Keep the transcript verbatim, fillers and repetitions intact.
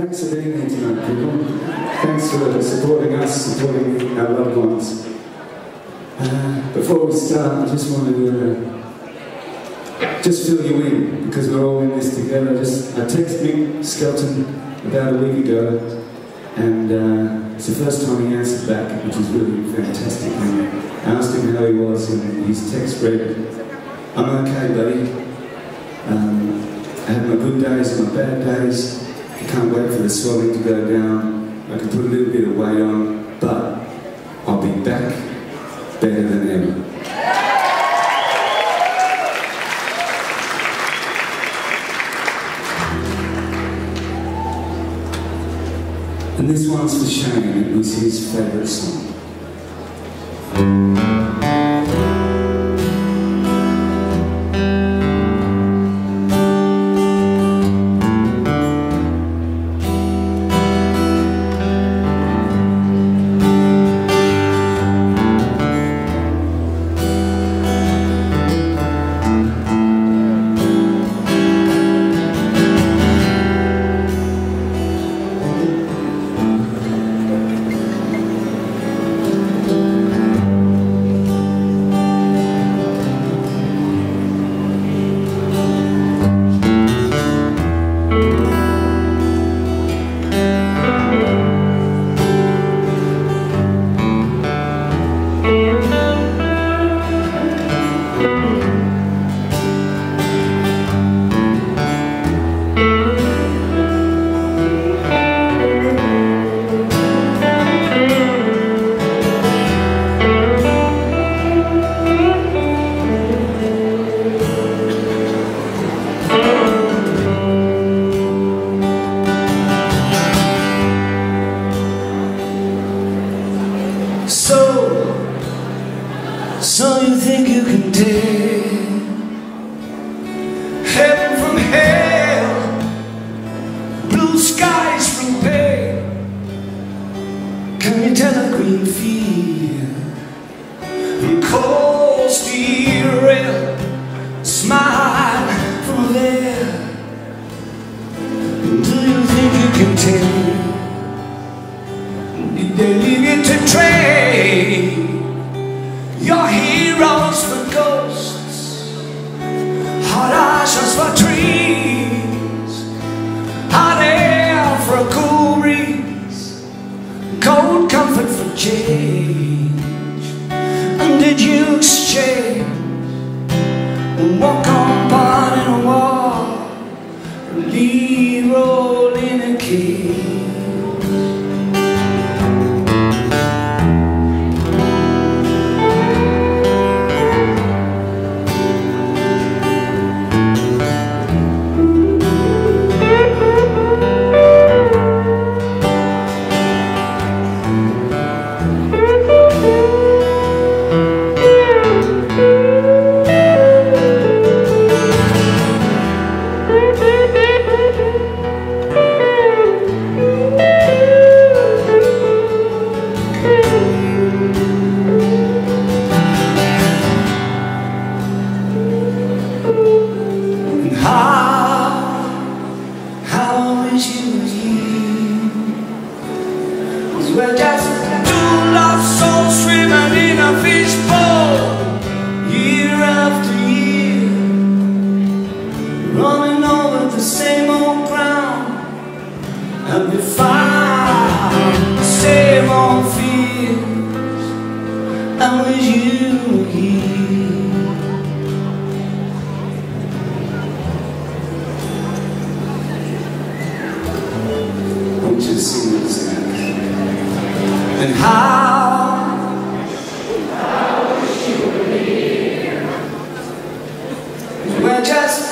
Thanks for being here tonight, people. Thanks for supporting us, supporting our loved ones. Uh, before we start, I just wanted to uh, just fill you in, because we're all in this together. Just I texted Mick Skelton about a week ago, and uh, it's the first time he answered back, which is really fantastic. And I asked him how he was, and his text read, "I'm okay, buddy. Um, I had my good days and my bad days. I can't wait for the swelling to go down. I can put a little bit of weight on, but I'll be back better than ever." And this one's for Shane. It was his favourite song. So you think you can take heaven from hell, blue skies from pale? Can you tell a green field from cold steel rail, smile from a veil? Do you think you can take? Did they leave you to trade your heroes for ghosts, hot ashes for trees, hot air for a cool breeze, cold comfort for change? And did you exchange and walk on part in a wall, lead roll in a cage? We're just two lost souls swimming in a fishbowl, year after year, running over the same old ground, and we find the same old fears. And with you here, won't you sing this again? And how, how wish you were here. We're just